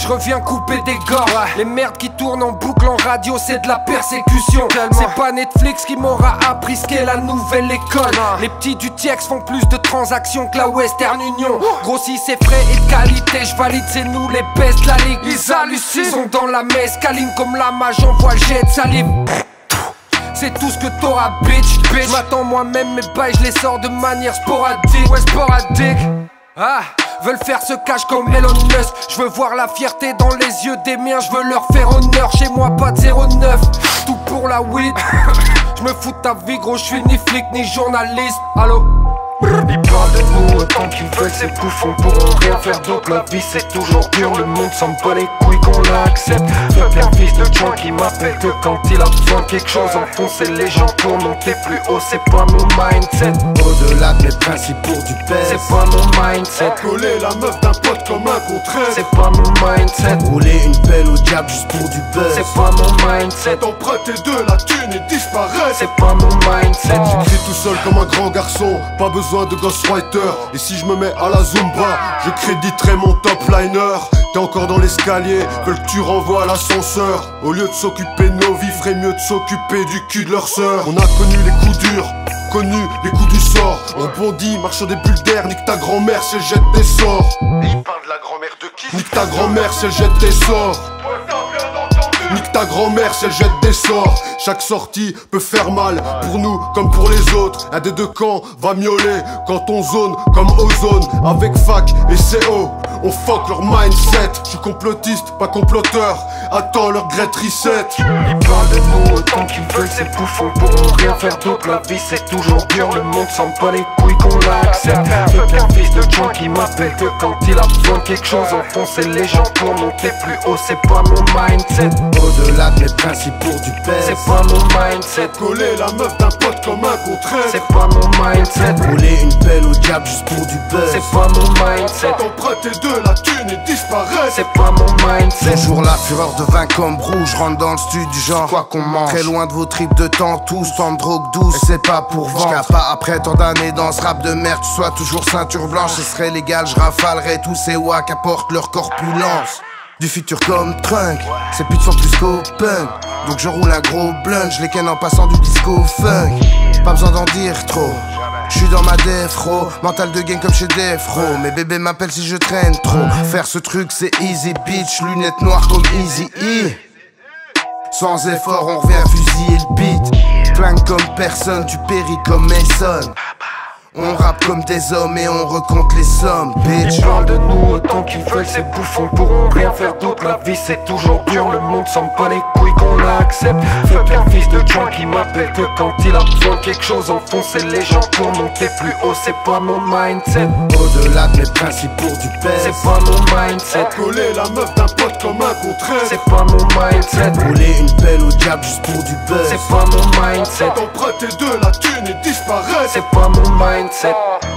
Je reviens couper des gorges. Les merdes qui tournent en boucle en radio, c'est de la persécution. C'est pas Netflix qui m'aura appris ce qu'est la nouvelle école. Les petits du TIEX font plus de transactions que la Western Union. Gros, si c'est frais et de qualité, je valide, c'est nous les best de la ligue. Ils hallucinent, sont dans la messe, câline comme la mage, j'envoie le jet de salive. C'est tout ce que t'auras, bitch. J'm'attends moi-même, mes bails, je les sors de manière sporadique. Ouais, sporadique. Ah, veulent faire ce cash comme Elon Musk. Je veux voir la fierté dans les yeux des miens. Je veux leur faire honneur. Chez moi, pas de 09. Tout pour la weed. Je me fous de ta vie, gros. Je suis ni flic ni journaliste. Allô? Ils parlent de nous autant qu'ils veulent, ces bouffons pourront rien faire d'autre. La vie c'est toujours dur, le monde s'en bat les couilles qu'on l'accepte. Le père fils de John qui m'appelle que quand il a besoin de quelque chose, enfoncer les gens pour monter plus haut, c'est pas mon mindset. Au-delà de mes principes pour du pèse, c'est pas mon mindset. Coller la meuf d'un pote comme un contraire, c'est pas mon mindset. Rouler une pelle au diable juste pour du buzz, c'est pas mon mindset. Emprunter de la thune et disparaître, c'est pas mon mindset. J'écris tout seul comme un grand garçon, pas besoin de ghostwriter. Et si je me mets à la Zumba, je créditerai mon top liner. T'es encore dans l'escalier, veulent que tu renvoies l'ascenseur. Au lieu de s'occuper de nos vies, ferait mieux de s'occuper du cul de leur sœur. On a connu les coups durs, connu les coups du sort. On rebondit, marche sur des bulles d'air, nique ta grand-mère si elle jette des sorts. Et il parle de la grand-mère de qui? Nique ta grand-mère si elle jette des sorts. Nique ta grand-mère si elle jette des sorts. Chaque sortie peut faire mal, pour nous comme pour les autres. Un des deux camps va miauler quand on zone comme ozone. Avec fac et CO, on fuck leur mindset. Je suis complotiste, pas comploteur. Attends leur great reset. Ils parlent de nous autant qu'ils veulent, ces bouffons pourront rien faire d'autre. La vie c'est toujours dur, le monde s'en bat les couilles qu'on l'accepte. Le père fils de John qui m'appelle que quand il a besoin de quelque chose, enfoncer les gens pour monter plus haut, c'est pas mon mindset. Au-delà de mes principes pour du pèse, c'est pas mon mindset. Coller la meuf d'un pote comme un contraire, c'est pas mon mindset. Rouler une pelle au diable juste pour du buzz, c'est pas mon mindset. Emprunter de la thune et disparaître, c'est pas mon mindset. Toujours la fureur de vin comme rouge, rentre dans le studio du genre quoi qu'on mange. Très loin de vos tripes de temps, tous sans drogue douce, et c'est pas pour vendre. J'cap pas après tant d'années dans ce rap de merde, tu sois toujours ceinture blanche. Ce serait légal, je rafalerais tous ces wack apportent leur corpulence. Du futur comme Trunk, ces putes sont plus qu'open. Donc je roule un gros blunt, je les ken en passant du disco funk. Pas besoin d'en dire trop, j'suis dans ma defro, mental de gang comme chez Defro. Mes bébés m'appellent si je traîne trop. Faire ce truc c'est easy bitch, lunettes noires comme Easy E. Sans effort on revient fusiller le beat. Clinque comme personne, tu péris comme Mason. On rappe comme des hommes et on recompte les sommes, bitch. Ils parlent de nous autant qu'ils veulent, ces bouffons pourront rien faire d'autre. La vie c'est toujours dur, le monde s'en bat les couilles qu'on l'accepte. Le père fils de John qui m'appelle que quand il a besoin de quelque chose, enfoncer les gens pour monter plus haut, c'est pas mon mindset. Au-delà de mes principes pour du pèse, c'est pas mon mindset. Coller la meuf d'un pote comme un contraire, c'est pas mon mindset. Rouler une pelle au diable juste pour du buzz, c'est pas mon mindset. Emprunter de la thune et disparaître, c'est pas mon mindset.